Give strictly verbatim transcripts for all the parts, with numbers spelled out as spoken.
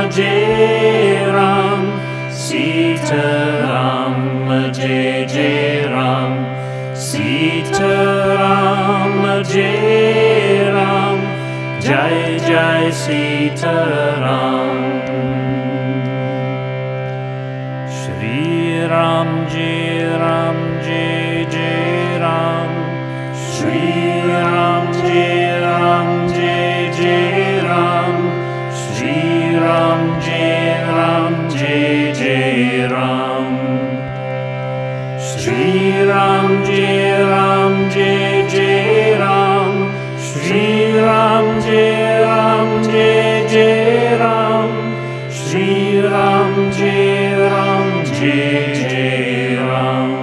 Jai Ram, Sita Ram, Jai Jai Ram, Sita Ram, Jai Ram, Jai Jai Sita Ram. Shri Ram Jai Ram, Jai Jai Ram, Shri Ram Jai Ram, Jai Jai Ram, Shri Ram Jai Ram, Jai Jai Ram, Shri Ram Jai Ram, Jai Jai Ram, Shri Ram Jai Ram, Jai Jai Ram, Shri Ram Jai Ram, Jai Jai Ram.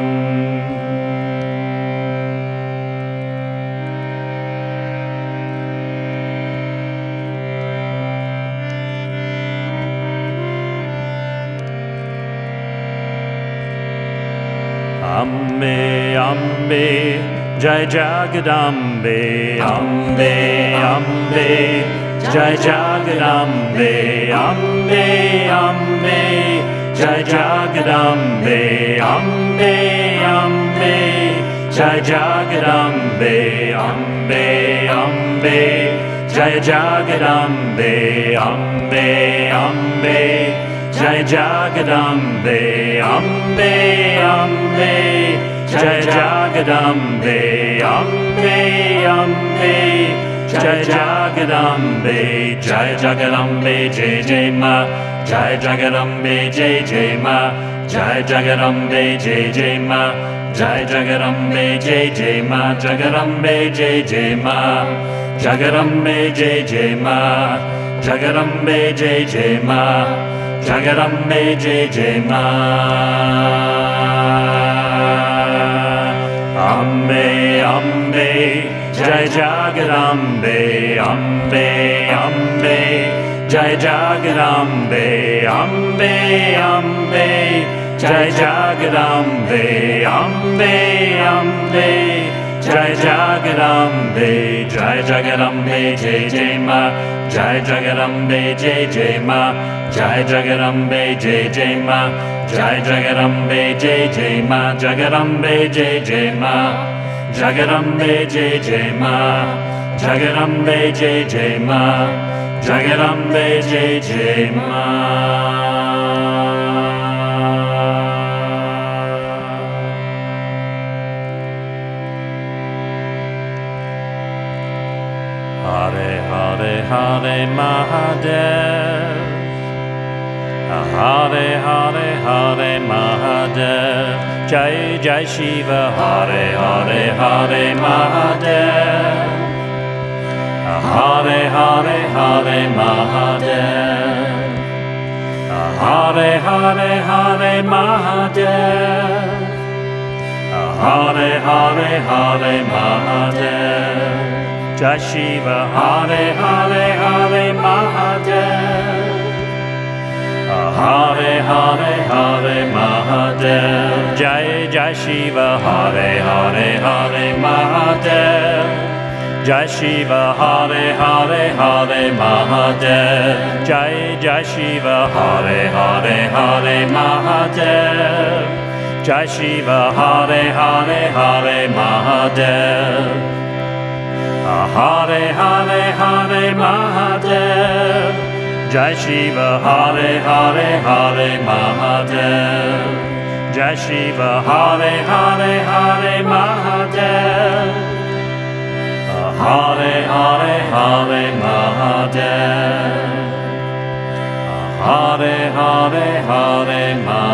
Ambe, Ambe, Jai Jagadambe, Ambe, Ambe, Jai Jagadambe, Ambe, Ambe, Jai Jagadambe, Ambe, Ambe, Jai Jagadambe, Ambe, Ambe, Jai Jagadambe, Ambe, Ambe, Jai Jagadambe, Ambe, Ambe, Jai Jagadambe, Ambe, Ambe, Jai Jagadambe, Jai Jagadambe, Jai Jai Ma, Jai Jagadambe, Jai Jai Ma, Jai Jagadambe, Jai Jai Ma, Jai Jagadambe, Jai Jai Ma, Jagadambe, Jai Jai Ma, Jagadambe, Jai Jai Ma, Jagadambe, Jai Jai Ma, Jagadambe, Jai Jai Ma. Ambe, Ambe, Jai Jagadambe, Ambe, Ambe, Jai Jagadambe, Ambe, Ambe, Jai Jagadambe, Ambe, Ambe, Jai Jagadambe, Jai Jagadambe, Jai Jai Ma, Jai Jagadambe, Jai Jai Ma, Jai Jagadambe, Jai Jai Ma, Jai Jagadambe, Jai Jai Ma, Jagadambe, Jai Jai Ma, Jagadambe, Jai Jai Ma, Jagadambe, Jai Jai Ma, Jagadambe, Jai Jai Ma. Hare Hare Hare Mahadev, Hare Hare Hare Mahadev, Jai Jai Shiva, Hare Hare Hare Mahadev, Hare Hare Hare Mahadev, Hare Hare Hare Mahadev, Hare Hare Hare Mahadev, Jai Shiva, Hare Hare Hare Mahadev, Hare Hare Hare Mahadev, Jai Jai Shiva, Hare Hare Hare Mahadev, Jai Shiva, Hare Hare Hare Mahadev, Jai Jai Shiva, Hare Hare Hare Mahadev, Jai Shiva, Hare Hare Hare Mahadev, Hare Hare Hare Mahadev, Jai Shiva, Hare Hare Hare Mahadev, Jai Shiva, Hare Hare Hare Mahadev, Hare Hare Hare Mahadev, Hare Hare Hare Mahadev.